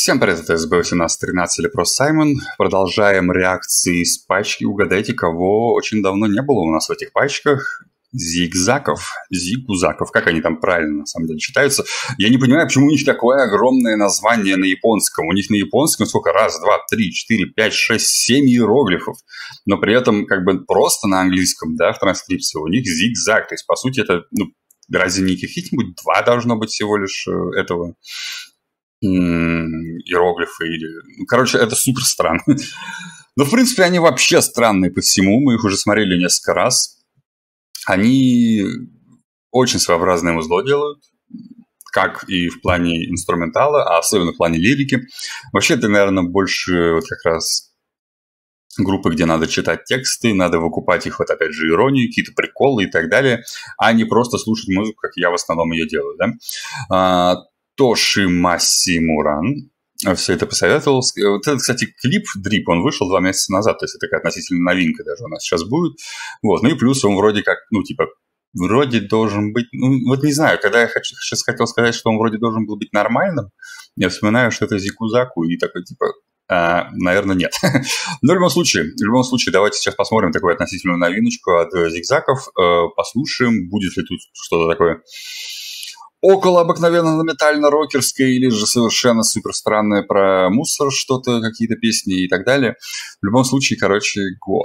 Всем привет, это СБ1813 или просто Саймон. Продолжаем реакции из пачки. Угадайте, кого очень давно не было у нас в этих пачках. Зигзаков, зигузаков, как они там правильно на самом деле читаются. Я не понимаю, почему у них такое огромное название на японском. У них на японском сколько? Раз, два, три, четыре, пять, шесть, 7 иероглифов. Но при этом как бы просто на английском, да, в транскрипции у них зигзаг. То есть, по сути, это, разве не каких-нибудь два должно быть всего лишь этого иероглифы или... Короче, это супер странно. Но, в принципе, они вообще странные по всему. Мы их уже смотрели несколько раз. Они очень своеобразное музло делают, как и в плане инструментала, а особенно в плане лирики. Вообще, это, наверное, больше вот как раз группы, где надо читать тексты, надо выкупать их, вот опять же, иронию, какие-то приколы и так далее, а не просто слушать музыку, как я в основном ее делаю, да? Тошимаси Муран все это посоветовал. Вот это, кстати, клип Drip, он вышел 2 месяца назад, то есть это такая относительно новинка даже у нас сейчас будет. Вот. Ну и плюс он вроде как, вроде должен быть, вот не знаю, когда я сейчас хотел сказать, что он вроде должен был быть нормальным, я вспоминаю, что это Зикузаку, и такой наверное, нет. Но в любом случае, давайте сейчас посмотрим такую относительную новиночку от Зигзаков, послушаем, будет ли тут что-то такое около обыкновенно метально-рокерское или же совершенно супер странное про мусор, что-то, какие-то песни и так далее. В любом случае, го.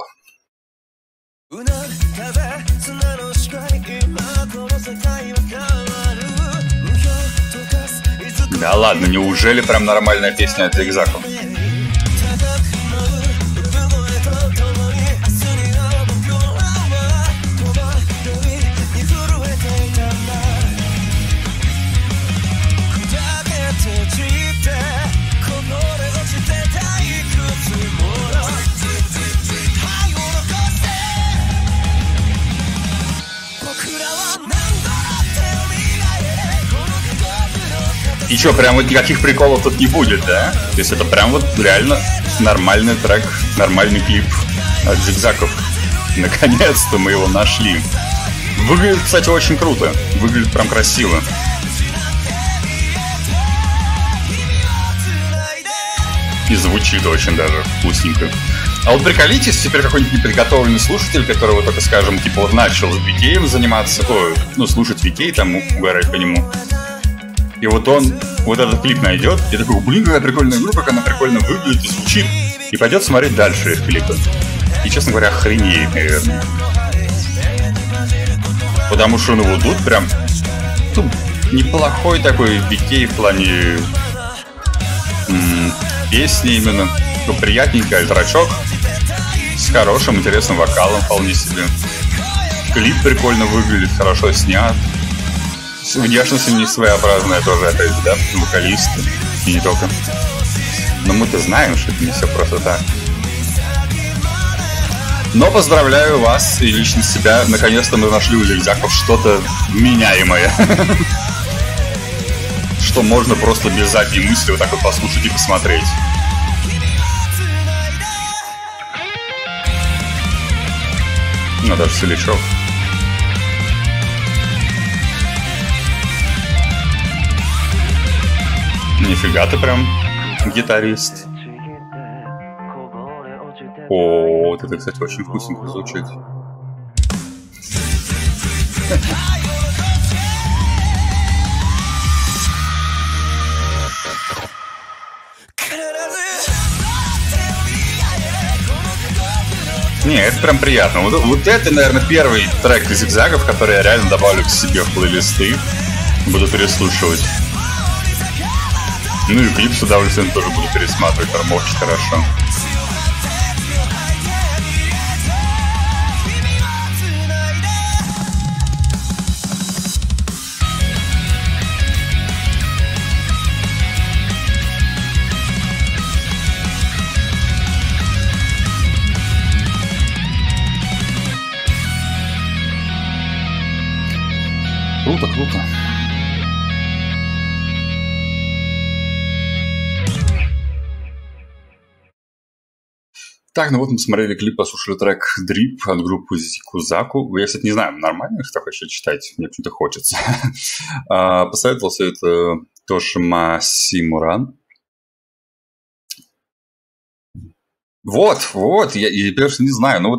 Да ладно, неужели прям нормальная песня от Зигзаков? И что, прям вот никаких приколов тут не будет, да? То есть это прям вот реально нормальный трек, нормальный клип от Зигзаков. Наконец-то мы его нашли. Выглядит, кстати, очень круто. Выглядит прям красиво. И звучит очень даже вкусненько. А вот приколитесь, теперь какой-нибудь неподготовленный слушатель, который вот только, скажем, типа вот начал с Викеем заниматься, слушать Викей, там угорать по нему. И вот он вот этот клип найдет, и такой, блин, какая прикольная группа, как она прикольно выглядит и звучит. И пойдет смотреть дальше их клипы. И, честно говоря, охренеет, наверное. Потому что, вот тут прям неплохой такой Викей в плане песни именно. Приятненький альтрачок с хорошим, интересным вокалом вполне себе. Клип прикольно выглядит, хорошо снят. Внешность у них своеобразная тоже, опять же, да, вокалисты, и не только. Но мы-то знаем, что это не все просто так. Но поздравляю вас и лично себя, наконец-то мы нашли у Зигзаков что-то меняемое. Что можно просто без задней мысли вот так вот послушать и посмотреть. Ну, даже Соличев. Нифига ты прям гитарист. О, вот это, кстати, очень вкусненько звучит. Не, это прям приятно. Вот это, наверное, первый трек из Зигзагов, который я реально добавлю к себе в плейлисты. Буду переслушивать. Ну и клип с удовольствием тоже буду пересматривать, там очень хорошо. Круто, круто. Так, ну вот мы смотрели клип, послушали трек Drip от группы Зикузаку. Я, кстати, не знаю, нормально их так вообще читать? Мне почему-то хочется. Посоветовал все это Тошимаси Муран. Вот, я просто не знаю. Ну вот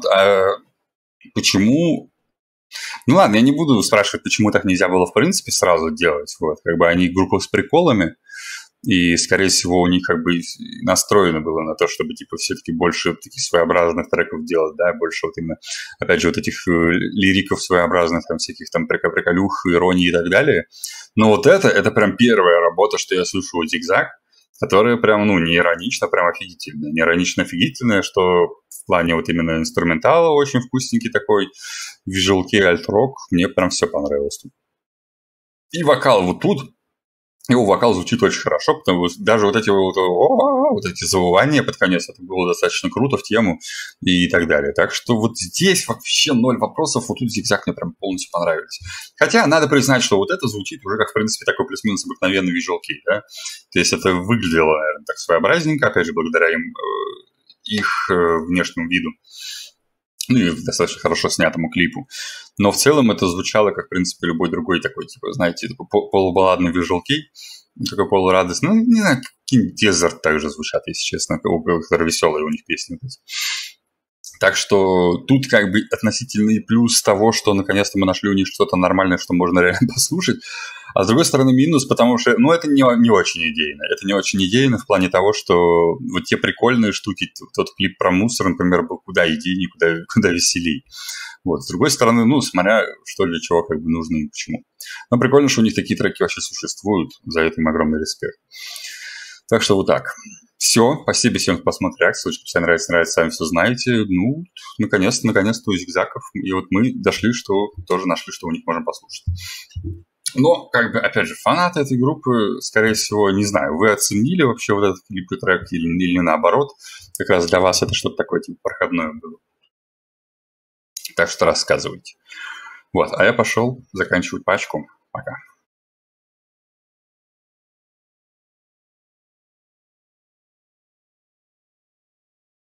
почему... Ну ладно, я не буду спрашивать, почему так нельзя было в принципе сразу делать. Вот, как бы они группа с приколами, и, скорее всего, у них как бы настроено было на то, чтобы, типа, все-таки больше таких своеобразных треков делать, да, больше вот именно, опять же, вот этих лириков своеобразных, там, всяких там приколюх, иронии и так далее. Но вот это прям первая работа, что я слышу от Zigzag, которая прям, ну, не иронично, прям офигительная. Не иронично офигительная, что в плане вот именно инструментала очень вкусненький такой, визуалки, альт-рок, мне прям все понравилось тут. И вокал вот тут, его вокал звучит очень хорошо, потому что даже вот эти вот эти завывания под конец, это было достаточно круто в тему и так далее. Так что вот здесь вообще 0 вопросов, вот тут Zigzag мне прям полностью понравились. Хотя надо признать, что вот это звучит уже как, в принципе, такой плюс-минус обыкновенный Visual Kei, да? То есть это выглядело, наверное, так своеобразненько, опять же, благодаря их внешнему виду. Ну и достаточно хорошо снятому клипу. Но в целом это звучало, как, в принципе, любой другой такой, типа, знаете, такой полубалладный Visual Kei, такой полурадостный. Ну, не знаю, какие-нибудь Desert также звучат, если честно, которые веселые у них песни. Так что тут как бы относительный плюс того, что наконец-то мы нашли у них что-то нормальное, что можно реально послушать. А с другой стороны минус, потому что, ну, это не очень идейно. Это не очень идейно в плане того, что вот те прикольные штуки, тот клип про мусор, например, был куда идейнее, куда веселей. Вот. С другой стороны, ну, смотря что для чего как бы нужно и почему. Но прикольно, что у них такие треки вообще существуют. За это им огромный респект. Так что вот так. Все, спасибо всем, кто посмотрел реакцию. Если нравится, сами все знаете. Ну, наконец-то у Зигзагов. И вот мы тоже нашли, что у них можем послушать. Но, как бы, опять же, фанаты этой группы, скорее всего, не знаю, вы оценили вообще вот этот клип и трек или наоборот, как раз для вас это что-то такое, типа, проходное было. Так что рассказывайте. Вот, а я пошел заканчивать пачку. Пока.